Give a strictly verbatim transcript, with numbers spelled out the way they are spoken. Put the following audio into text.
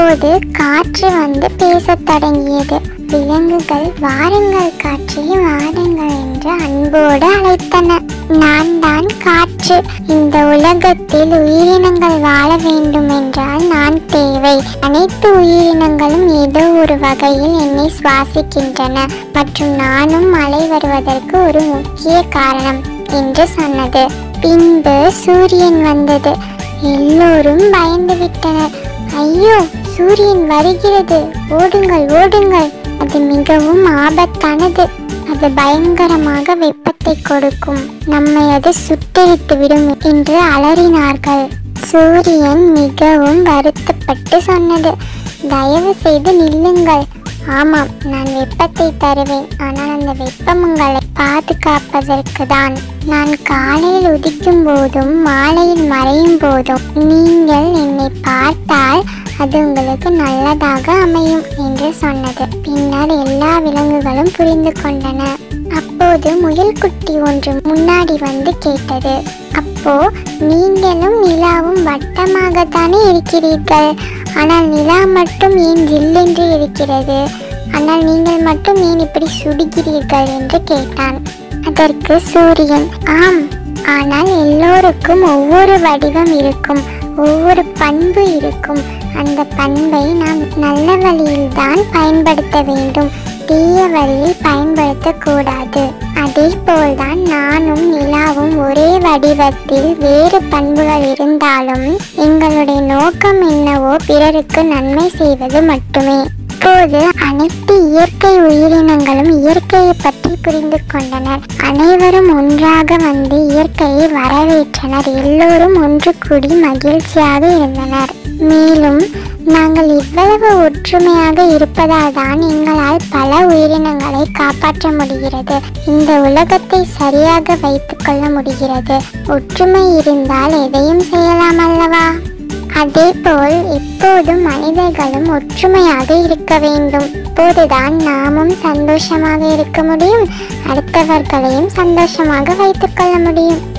அப்போது காற்று வந்து பேசத் தொடங்கியது. விலங்குகள் வாருங்கள் காற்றே வாருங்கள் என்று அன்போடு அழைத்தன. நான் தான் காற்று. இந்த உலகத்தில் உயிரினங்கள் வாழ வேண்டும் என்றால் நான் தேவை. அனைத்து உயிரினங்களும் ஏதோ ஒரு வகையில் என்னை சுவாசிக்கின்றன மற்றும் நானும் மழை வருவதற்கு ஒரு முக்கிய காரணம் என்று சொன்னது. பின்பு சூரியன் வந்தது. எல்லோரும் பயந்து விட்டனர். ஐயோ, சூரியன் வருகிறது, ஓடுங்கள் ஓடுங்கள், அது மிகவும் ஆபத்தானது, அது பயங்கரமாக வெப்பத்தை கொடுக்கும், நம்மை அது சுட்டெரித்து விடும் என்று அலறினார்கள். சூரியன் மிகவும் வருத்தப்பட்டு சொன்னது, தயவு செய்து நில்லுங்கள். ஆமாம், நான் வெப்பத்தை தருவேன், ஆனால் அந்த வெப்பம் உங்களை பாதுகாப்பதற்கு தான். நான் காலையில் உதிக்கும் போதும் மாலையில் மறையும் போதும் நீங்கள் என்னை பார்த்தால் அது உங்களுக்கு நல்லதாக அமையும் என்று சொன்னது. பின்னர் எல்லா விலங்குகளும் புரிந்து கொண்டன. அப்போது முயல் குட்டி ஒன்று முன்னாடி வந்து கேட்டது, அப்போ நீங்களும் நிலாவும் வட்டமாகத்தானே இருக்கிறீர்கள், ஆனால் நிலா மட்டும் ஏன் ஜில்லென்று இருக்கிறது, ஆனால் நீங்கள் மட்டும் ஏன் இப்படி சுடுகிறீர்கள் என்று கேட்டான். அதற்கு சூரியன், ஆம், ஆனால் எல்லோருக்கும் ஒவ்வொரு வடிவம் இருக்கும், ஒவ்வொரு பண்பு இருக்கும். அந்த பண்பை நாம் நல்ல வழியில் தான் பயன்படுத்த வேண்டும், தீய வழியில் பயன்படுத்தக்கூடாது. அதே போல்தான் நானும் நிலாவும் ஒரே வடிவத்தில் வேறு பண்புகள் இருந்தாலும் எங்களுடைய நோக்கம் என்னவோ பிறருக்கு நன்மை செய்வது மட்டுமே. இப்போது அனைத்து இயற்கை உயிரினங்களும் இயற்கையை பற்றி புரிந்து கொண்டனர். அனைவரும் ஒன்றாக வந்து இயற்கையை வரவேற்றனர். எல்லோரும் ஒன்று கூடி மகிழ்ச்சியாக இருந்தனர். மேலும் நாங்கள் இவ்வளவு ஒற்றுமையாக இருப்பதால் தான் எங்களால் பல உயிரினங்களை காப்பாற்ற முடிகிறது. இந்த உலகத்தை சரியாக வைத்துக் கொள்ள முடிகிறது. ஒற்றுமை இருந்தால் எதையும் செய்யலாம் அல்லவா? அதே போல் எப்போதும் மனிதர்களும் ஒற்றுமையாக இருக்க வேண்டும். அப்போதுதான் நாமும் சந்தோஷமாக இருக்க முடியும், அடுத்தவர்களையும் சந்தோஷமாக வைத்துக் கொள்ள முடியும்.